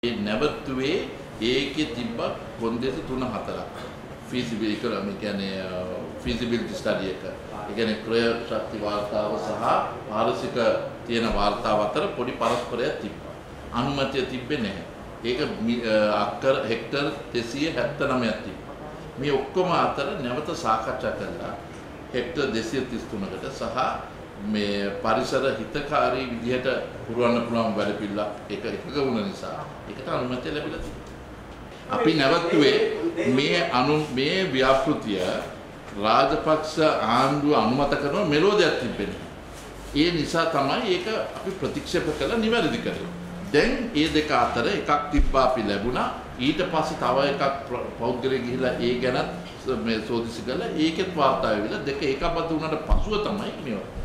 ඒ නැවතුවේ ඒකේ තිබ්බ කොන්දේසි 3-4ක් feasibility කරා මේ කියන්නේ feasibility study එක. ඒ කියන්නේ ක්‍රය ශක්ති වාර්තාව සහ පාරිශික තියෙන වාර්තාව අතර පොඩි පරස්පරයක් තිබ්බා. අනුමැතිය තිබ්බේ නැහැ. ඒක අක්කර හෙක්ටර් 279ක් තිබ්බා. මේ ඔක්කොම අතර නැවත සාකච්ඡා කළා හෙක්ටර් 233කට සහ මේ පරිසර හිතකාරී විදිහට පුරවන්න පුළුවන් වැඩ පිළිවෙලක් එක වුණ නිසා ඒකට අනුමැතිය ලැබිලා තියෙනවා. අපි නැවතුවේ මේ ව්‍යාපෘතිය රාජපක්ෂ ආණ්ඩුව අනුමත කරන මෙලෝදයක් තිබෙන්නේ. ඒ නිසා තමයි ඒක අපි ප්‍රතික්ෂේප කළ නිවැරදි කරේ. දැන් මේ දෙක අතර එකක් තිබ්බා අපි ලැබුණා. ඊට පස්සේ තව එකක් පෞද්ගලික ගිහිලා ඒ ගැනත් මේ සෝදිසි කළා. ඒකෙත් වාර්තා වෙලා දෙක එකපත් වුණාට පසුව තමයි මේවා